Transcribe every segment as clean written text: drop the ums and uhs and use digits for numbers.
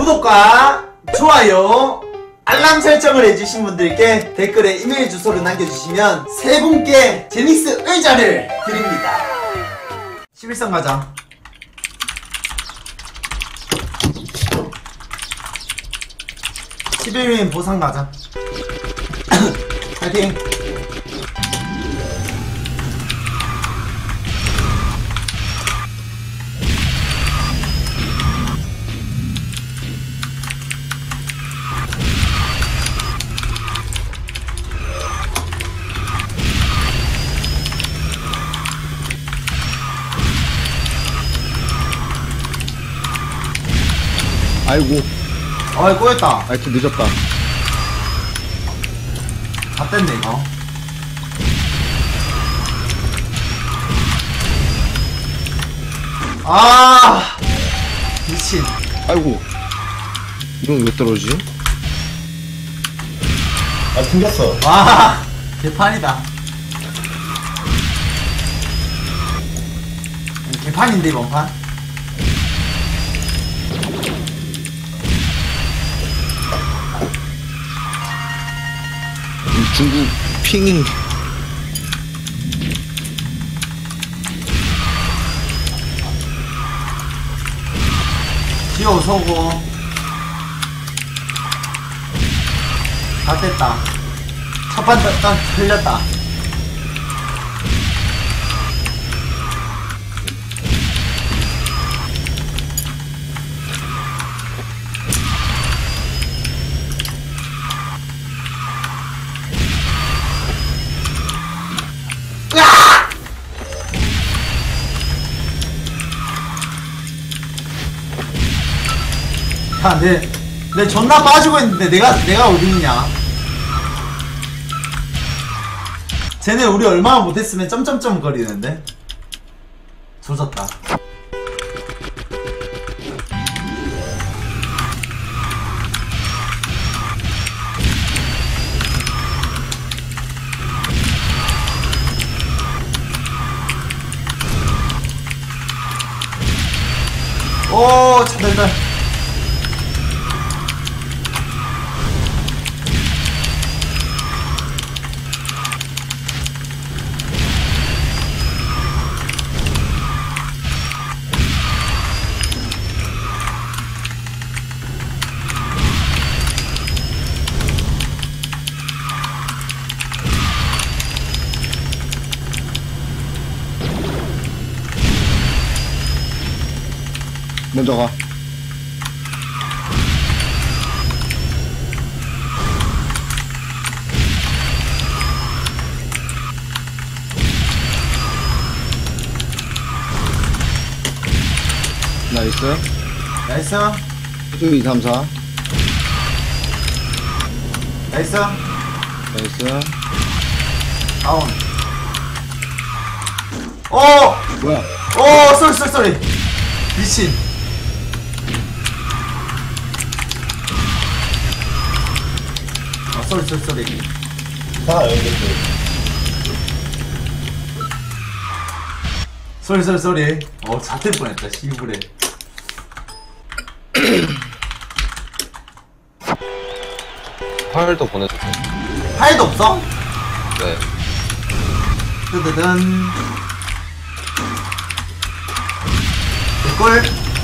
구독과 좋아요 알람 설정을 해주신 분들께 댓글에 이메일 주소를 남겨주시면 세 분께 제닉스 의자를 드립니다. 11선 가자. 11인 보상 가자. 파이팅. 아이고. 어이 꼬였다. 아이고 늦었다. 다 뺐네 이거. 아 미친. 아이고. 이건 왜 떨어지지? 아 튕겼어. 와 개판이다. 개판인데 이번 판. 중국 핑. 지호 서고 다 뗐다. 첫판 딱 틀렸다. 야, 내 존나 빠지고 있는데 내가 어디 있냐? 쟤네 우리 얼마나 못했으면 점점점 거리는데? 조졌다. 오, 차들들. 먼저 가. 나이스. 나이스. 2, 3, 4. 나이스. 나이스. 다운. 오! 뭐야? 오! 쏘리. 미친. 아, 쏘리. 다 연결돼. 쏘리. 잡힐 뻔했다, 시부레. 파일도 보내주세요. 파일도 없어? 네. 뜨드든. 개꿀.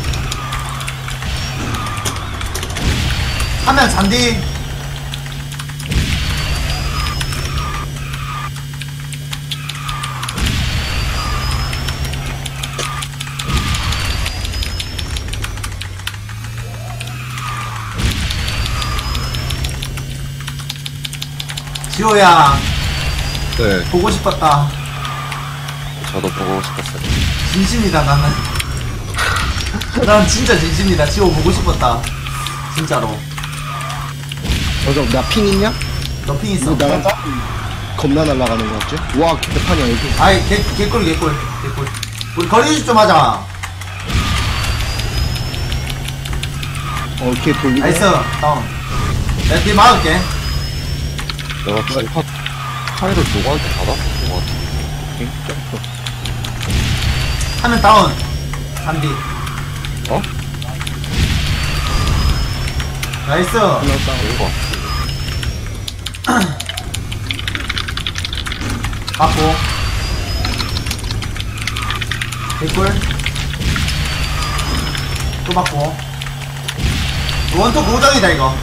화면 잔디. 지호야, 네. 보고 싶었다. 저도 보고 싶었어요. 진심이다, 나는. 난 진짜 진심이다. 지호 보고 싶었다. 진짜로. 나 핑 있냐? 너 핑 있어. 이거 나랑 겁나 날아가는 거 같지? 와, 개판이야, 여기. 아이, 개꿀. 우리 거리주식 좀 하자. 걔 돌리고. 나이스, 다운. 내가 뒤 막을게. 내가 지금 파일을 누구한테 받았던 것 같은데. 점프. 하면 다운. 3D. 어? 나이스. 이거 맞고. 개꿀. 또 맞고. 원투 고정이다 이거.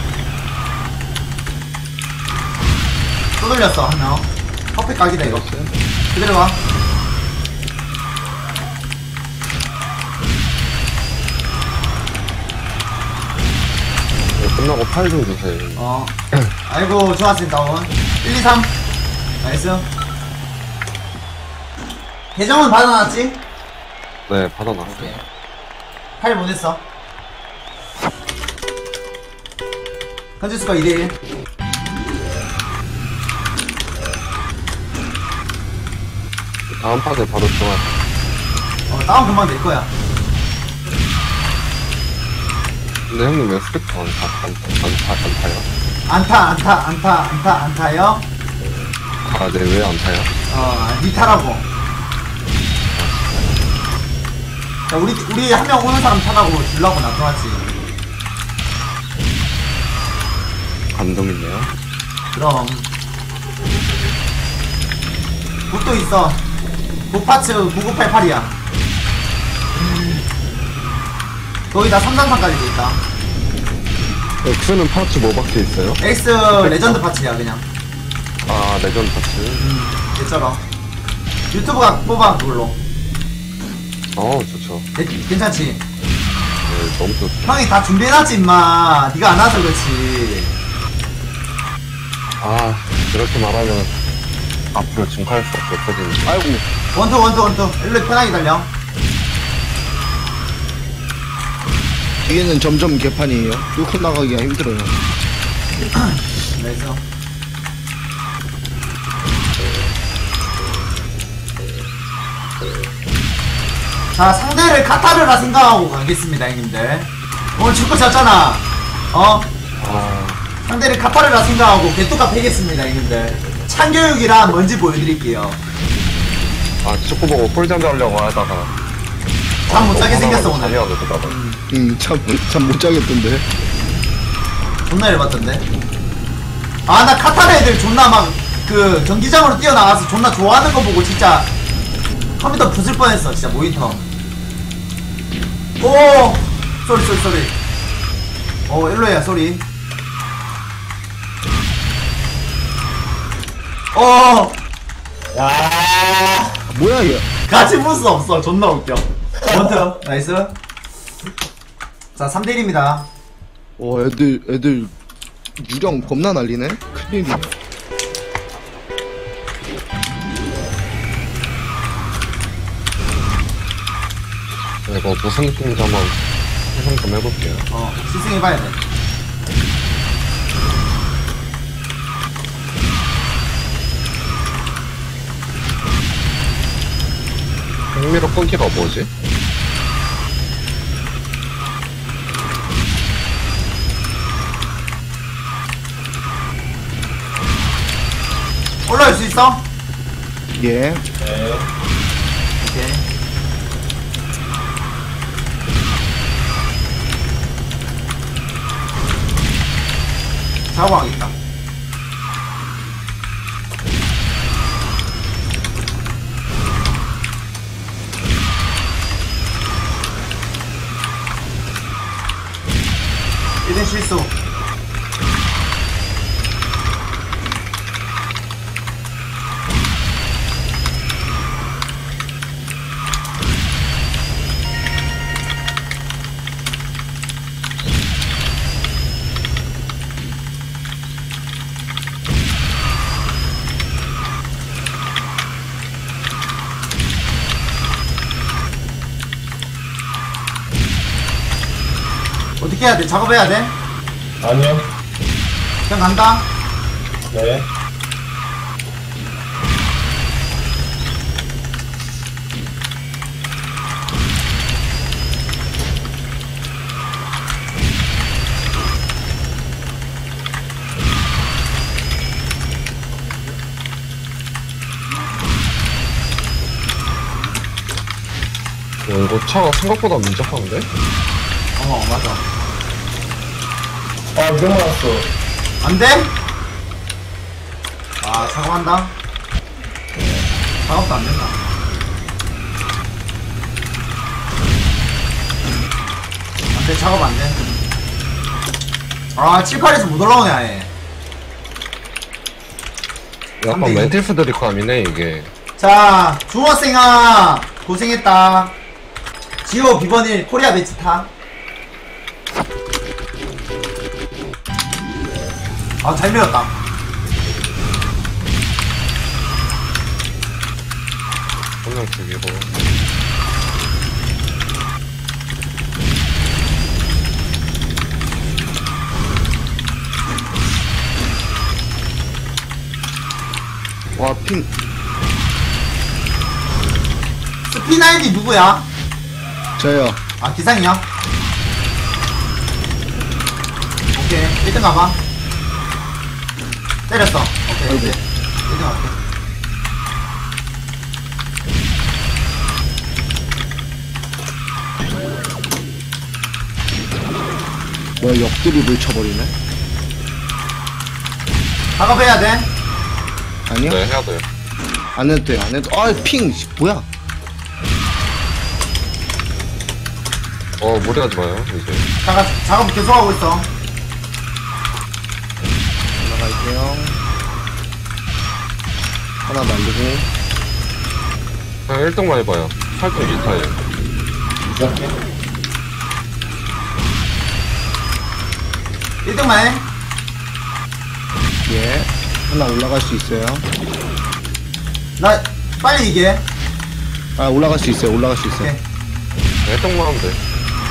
또 돌렸어 한 명. 커피 각이다 이거. 그대로 와. 이거 끝나고 팔 좀 주세요. 아이고 좋았습니다. 다운 1, 2, 3 나이스. 계정은 받아놨지? 네, 받아놨어요. 팔 보냈어. 현지수가 2대1. 다음 판에 바로 들어갈. 다운 금방 될 거야. 근데 형님 왜 스펙터 안 타요? 안타요? 아, 네, 왜 안 타요? 니 타라고. 자, 우리 한 명 오는 사람 타라고 주려고 놔둬놨지. 감동 있네요. 그럼. 북도 있어. 북파츠 9988이야. 거기다 333까지 있다. X는 파츠 뭐 박혀 있어요? X 레전드 파츠야, 그냥. 아, 레전드 파츠. 개쩔어. 유튜브가 뽑아, 그걸로. 좋죠. 괜찮지? 네, 너무 좋죠. 형이 다 준비해놨지, 임마. 니가 안 와서 그렇지. 아, 이렇게 말하면 앞으로 증가할 수 없거든요. 아이고. 원투. 일로 편하게 달려. 뒤에는 점점 개판이에요. 뚫고 나가기가 힘들어요. 나이스. 자, 상대를 카타르라 생각하고 가겠습니다, 형님들. 오늘 축구 졌잖아. 아, 상대를 카타르라 생각하고 개뚜까 패겠습니다, 형님들. 참교육이란 뭔지 보여드릴게요. 축구 보고 꿀잠 자려고 하다가 잠 못 자게 생겼어, 오늘. 자려고 그러다가 참 못 자겠던데. 존나 열받던데. 나 카타르 애들 존나 막, 경기장으로 뛰어나가서 존나 좋아하는 거 보고 진짜 컴퓨터 부술 뻔했어, 진짜, 모니터. 오! 쏘리. 일로야, 쏘리. 뭐야 얘. 같이 볼 수 없어. 존나 웃겨. 원트. 나이스. 자, 3대1입니다. 애들 유령 겁나 날리네. 큰일이네. 이거 무슨 느낌인지 한번 해상 좀 해볼게요. 시승해봐야 돼. 흥미로 끊기가 뭐지? 올라올 수 있어? 예. 네. 오케이. 자고 가겠다. 이든 실수. 어떻게 해야 돼? 작업해야 돼? 아니요. 그냥 간다? 네. 이거 차가 생각보다 민첩한데? 맞아. 아, 이거 맞았어. 안돼? 아 작업한다. 작업도 안된다. 안돼 작업 안돼. 아 7, 8에서 못 올라오네 아예. 약간 근데 멘티스 드리감이네 이게. 자 중학생아 고생했다. 지오 비번일 코리아 배치 타. 아 잘 밀었다. 한명 죽이고. 와, 핑. 스피나인이 누구야? 저요. 아 기상이야? 오케이 1등 가봐. 때렸어. 오케이 아이고. 1등 갈게. 뭐, 옆드립을 쳐버리네. 작업해야 돼. 아니요? 네 해야 돼요. 안 해도 돼, 안 해도. 아, 핑! 뭐야? 무리하지 마요 이제. 작업 계속하고 있어. 올라갈게요. 하나 날리고. 그냥 1등만 해봐요. 8등 2타예요. 이렇게. 1등만 해. 예. 하나 올라갈 수 있어요. 나 빨리 이게. 아, 올라갈 수 있어요, 올라갈 수 있어요. 오케이 1등만 하면 돼.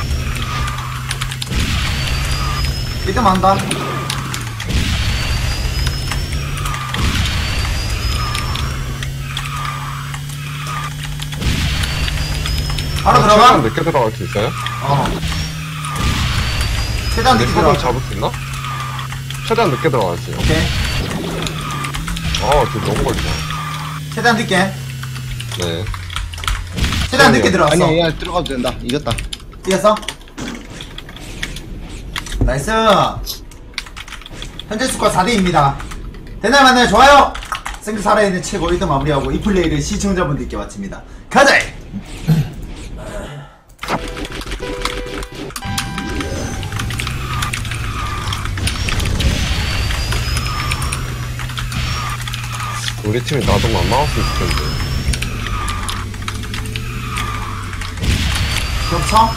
1등만 한다. 바로 최대한 들어가. 늦게 들어갈 수 있어요? 최대한 근데 늦게 서로 들어가. 잡을 수 있나? 최대한 늦게 들어가세요. 오케이 지금 너무 걸리네. 최대한 늦게. 네. 최대한 늦게 들어갔어. 아니야, 야, 들어가도 된다. 이겼다. 이겼어? 나이스. 현재 스코어 4대2입니다. 대날 만날 좋아요. 생각 살아있는 최고 1등 마무리하고 이 플레이를 시청자분들께 마칩니다. 가자. 우리 팀이 나도 안 나왔으면 좋겠는데. 겹쳐.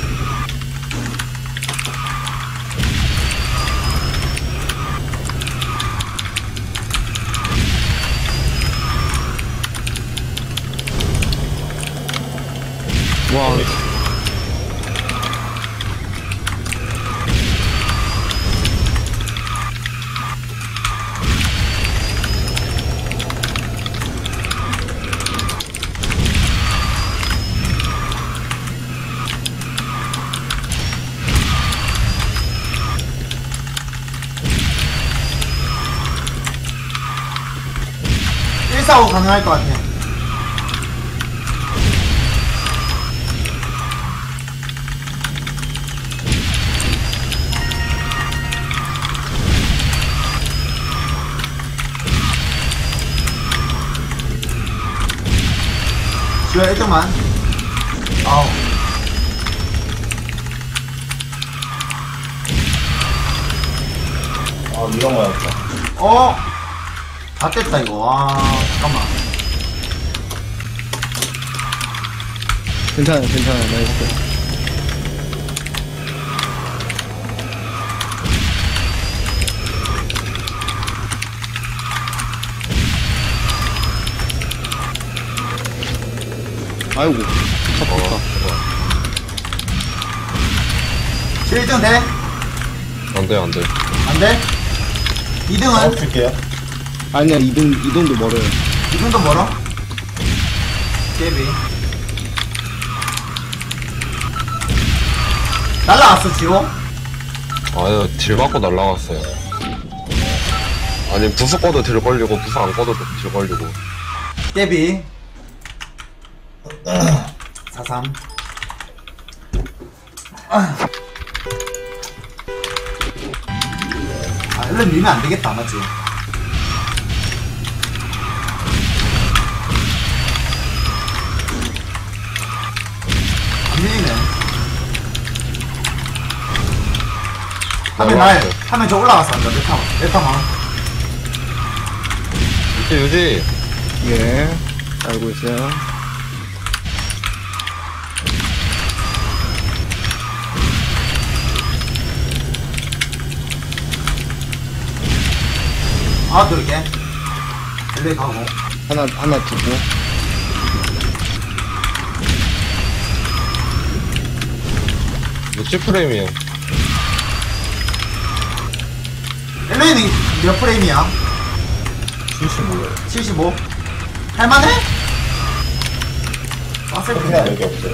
와, 사고 가능할 것 같아. 지효야 1등만. 아우. 아, 이거 맞았다. 다 뗐다 이거. 와 잠깐만. 괜찮아, 괜찮아. 나이스. 아이고, 탑부터. 지효 1등 돼? 안 돼, 안 돼. 안 돼? 2등은? 줄게요. 아니야, 이동도 멀어요. 2등도 멀어? 깨비. 날라왔어 지호? 아유, 딜 맞고 날라갔어요. 아니, 부수 꺼도 딜 걸리고, 부수 안 꺼도 딜 걸리고. 깨비. 4-3. 원래 밀면 안 되겠다, 맞지? 안 밀리네. 하면 저 올라갔어, 완전. 내 타만. 유지. 예. 알고 있어요. 아, 들을게. 엘레이 가고. 하나 두고. 몇십 프레임이에요? 엘레이는 몇 프레임이야? 75요. 75? 할만해? 빡셀 그냥 텐데. 여기 없어요.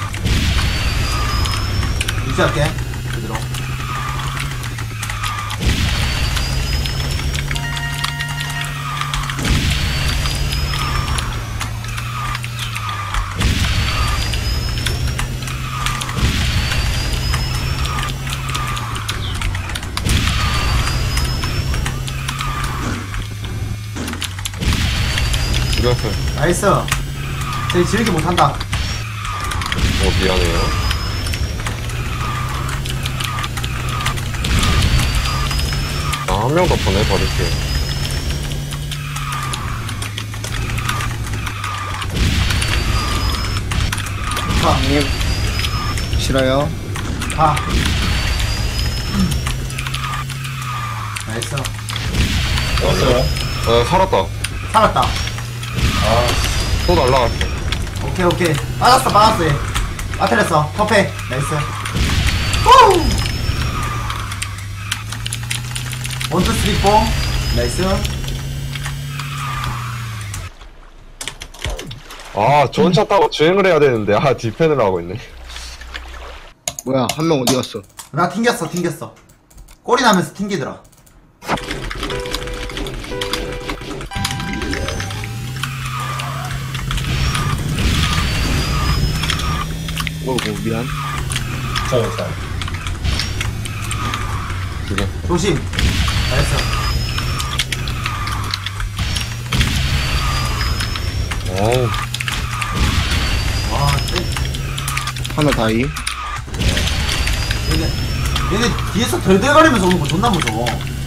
유지할게. 그대로. 죽였어요. 나이스. 쟤 지르기 못한다. 미안해요. 한 명 더 보내버릴게요. 가. 형님. 싫어요. 가. 나이스. 왔어요? 살았다. 살았다. 아, 또 날라갔어. 오케이, 오케이. 빠졌어, 얘. 빠뜨렸어. 퍼펙. 나이스. 후! 1, 2, 3, 4. 나이스. 아, 좋은 차 타고 주행을 해야 되는데, 디펜을 하고 있네. 뭐야, 한 명 어디 갔어? 나 튕겼어. 꼬리 나면서 튕기더라. 미안. 괜찮아. 그게. 조심. 나이스. 어우, 와, 하나 다이. 얘네 뒤에서 덜덜거리면서 오는 거 존나 무서워.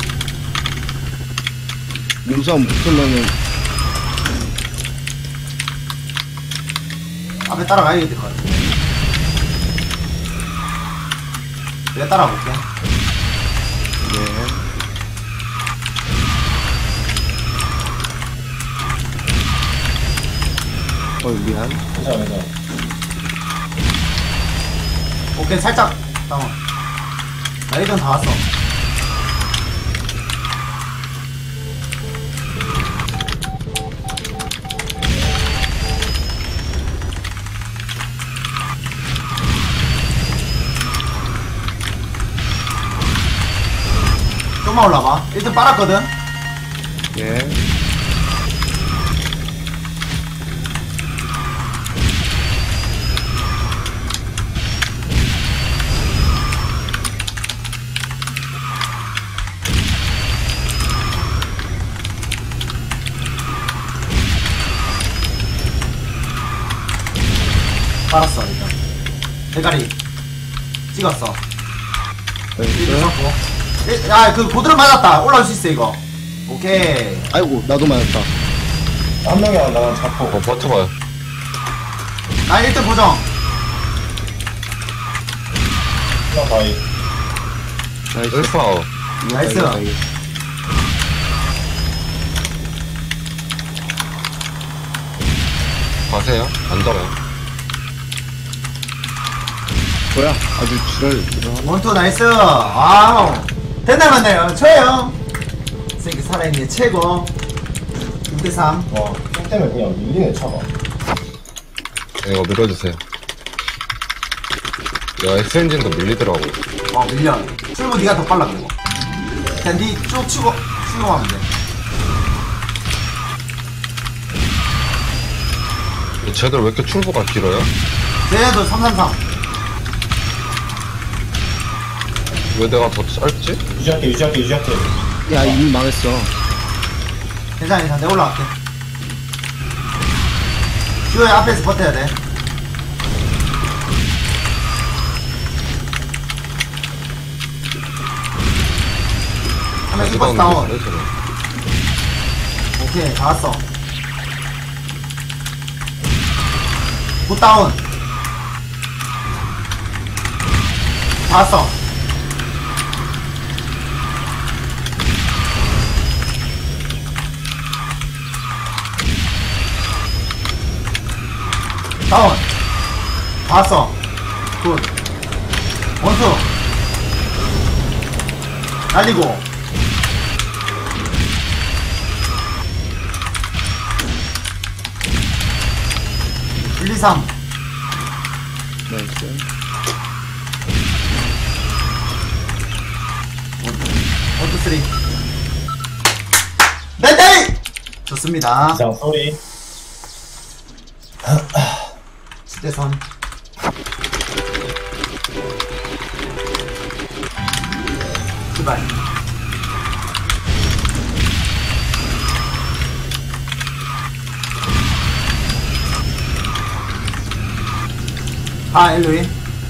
눈싸움 붙으면은 앞에 따라가야 될 것 같아. 내가 따라가볼게. 예. 미안. 괜찮아. 오케이, 살짝 다운. 나 1전 다 왔어. 좀만 올라봐. 1등 빨았거든. 예. 빨았어, 일단. 대가리. 찍었어. 나이스. 야, 그 고드름 맞았다. 올라올 수 있어, 이거. 오케이. 아이고, 나도 맞았다. 한 명이 안 나간 잡고. 버텨봐요. 나 1등 고정. 하나 다이. 나이스. 1파워. 나이스. 가세요. 안 잡아요. 뭐야, 아주 지랄. 원투 나이스. 와우. 된날 만나요. 쳐요. 세계 살아있는 최고. 6대3. 와, 총 때문에 그냥 밀리네, 차가. 이거 밀어주세요. 야, S엔진도 밀리더라고. 밀려. 출구 니가 더 빨라, 그리고. 그냥 니쭉 치고, 가면 돼. 쟤들 왜 이렇게 출구가 길어요? 쟤네도 333. 왜 내가 더 짧지? 유지할게. 야, 이미 망했어. 괜찮아, 괜찮아. 내가 올라갈게. 슈야 앞에서 버텨야 돼. 한명 이버스 다운. 오케이, 다 왔어. 굿 다운. 다 왔어. 다운. 다 왔어. 굿. 원수. 날리고. 1, 2, 3. 나이스. 1, 2, 3. 네네! 좋습니다. 이상 소리. 10대3. 출발. 아, 엘로이.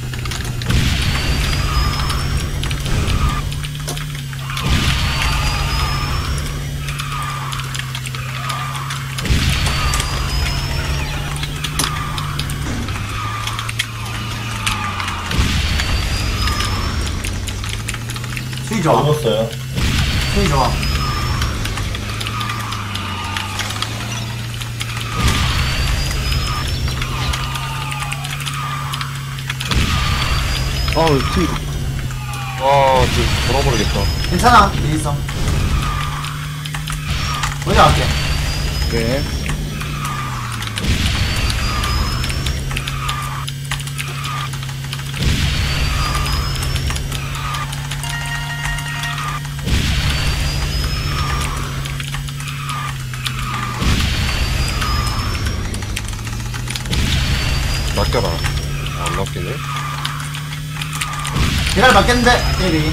수위 좋아. 죽었어요. 수위 좋아. 팀. 와, 지금 돌아버리겠다. 괜찮아. 여기 있어. 먼저 갈게. 오케이. 낚여라. 안 낚이네. 대갈 맞겠는데? 데뷔.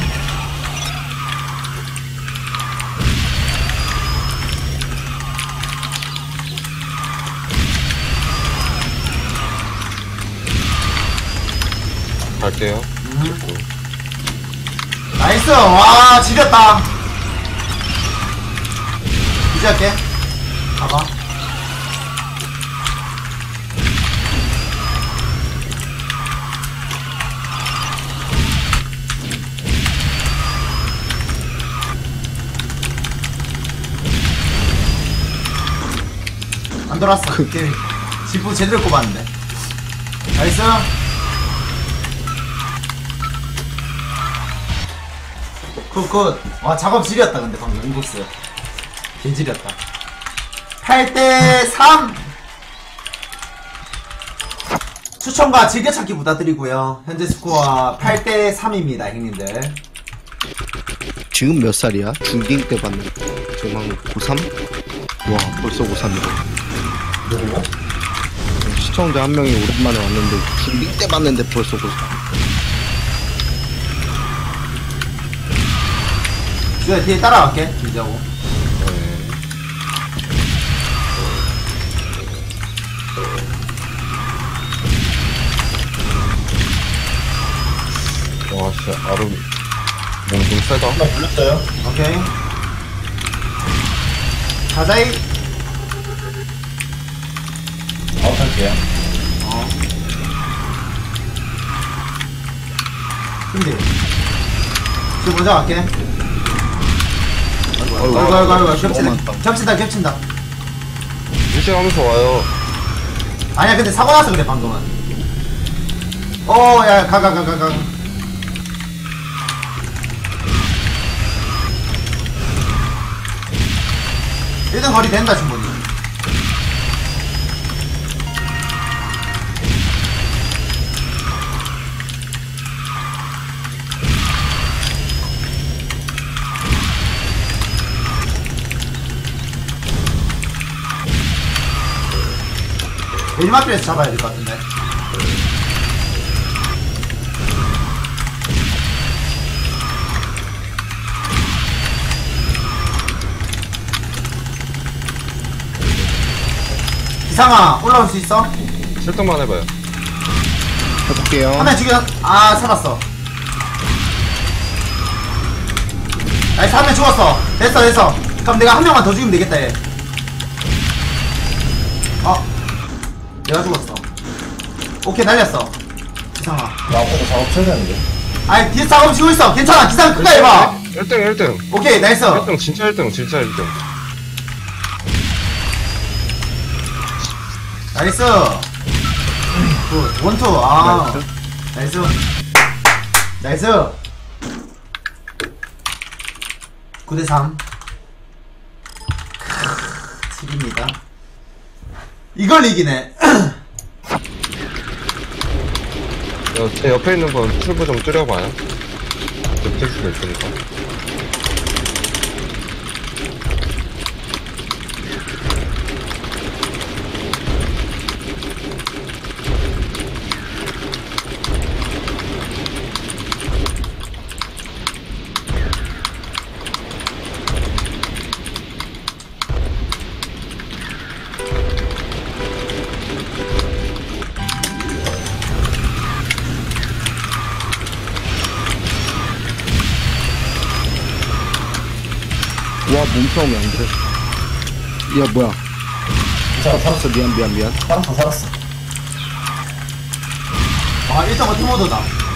갈게요. 나이스. 와, 지렸다. 이제 할게. 봐봐. 안 돌았어. 게임. 지프 제대로 꼽았는데. 나이스. 굿굿. 와, 작업 지렸다 근데 방금 인구스 개 지렸다. 8대3. 추천과 즐겨찾기 부탁드리고요. 현재 스코어 8대3입니다 형님들. 지금 몇 살이야? 중딩 때 봤는데. 지금 한 고3? 와, 벌써 고3이다. 누구요? 시청자 한 명이 오랜만에 왔는데, 중딩 때 봤는데 벌써 고3. 주야 뒤에 따라갈게. 이자고. 네. 와, 진짜 아름. 좀 세다. 한명 불렸어요. 오케이. 가자이. 아웃할게요. 어. 근데 지금 먼저 갈게. 아이고 겹친다 겹친다. 일시하면서 와요. 아니야 근데 사고 나서 그래 방금은. 야 가. 1등 거리 된다 충분히. 일마트에서 잡아야 될 것 같은데. 지상아 올라올 수 있어? 실동만 해봐요. 해볼게요. 한 명 죽여. 아 살았어. 나이스 한 명 죽었어. 됐어. 그럼 내가 한 명만 더 죽이면 되겠다 얘. 내가 죽었어. 오케이 날렸어. 지상아. 나 앞에서 작업 쳐야 되는데. 아니 뒤에 작업 치고 있어. 괜찮아. 기상 끝까지 해봐. 1등. 오케이 나이스. 1등, 진짜 1등. 나이스. 굿. 원투. 아. 나이스. 나이스. 9대3. 팁입니다. 이걸 이기네. 제 옆에 있는 건 튜브 좀 줄여봐요. 옆에 수도 있으니까. 와, 몸싸움이 안 돼. 야, 뭐야. 살았어. 미안. 살았어. 아 1.5 투모드다.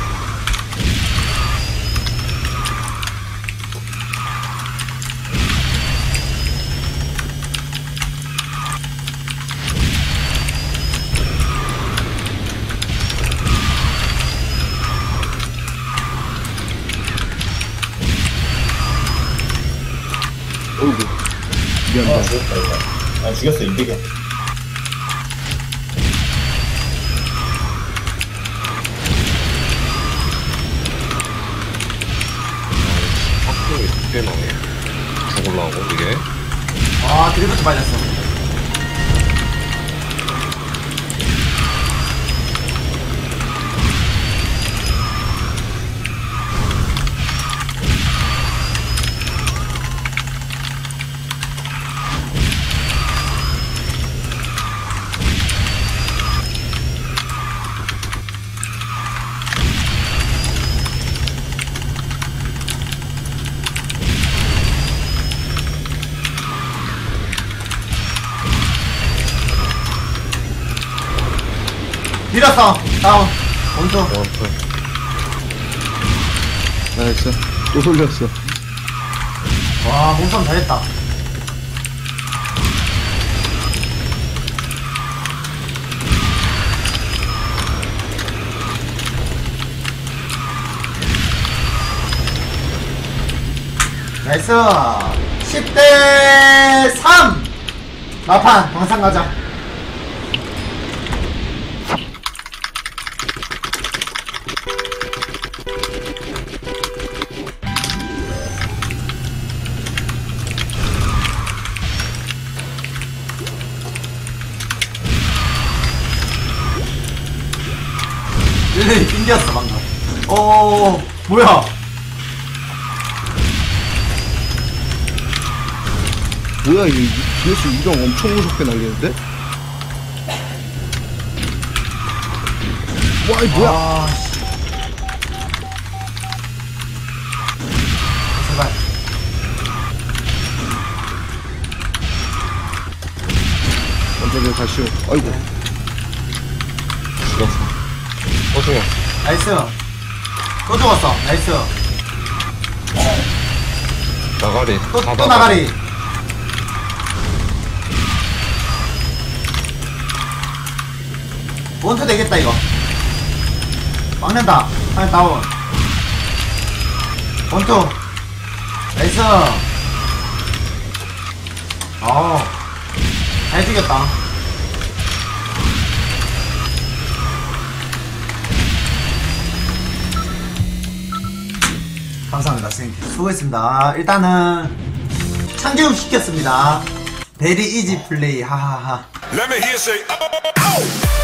어이구. 미안. 죽였다, 이거. 아, 죽였어, 200이야. 확실히 두개 나오네. 죽을라고, 이게. 아 드리프트 맞았어. 밀었어. 다운. 원투. 나이스. 또 돌렸어. 와 몸싸움 잘했다. 나이스. 10대3 마판 광산 가자. 릴레이 빙겼어 방금. 뭐야. 뭐야, 이 뒤에서 이동 엄청 무섭게 날리는데? 와, 이 뭐야? 아, 씨. 제발. 완전히 다시. 아이고. 죽였어. 소중해. 나이스. 또 죽었어. 나이스. 나가리. 또 나가리. 원투 되겠다 이거. 막는다. 하나 다운. 원투. 나이스. 잘 죽였다. 감사합니다 선생님. 수고했습니다. 일단은 참교육 시켰습니다. 베리 이지 플레이 하하하. Let me hear say, oh, oh.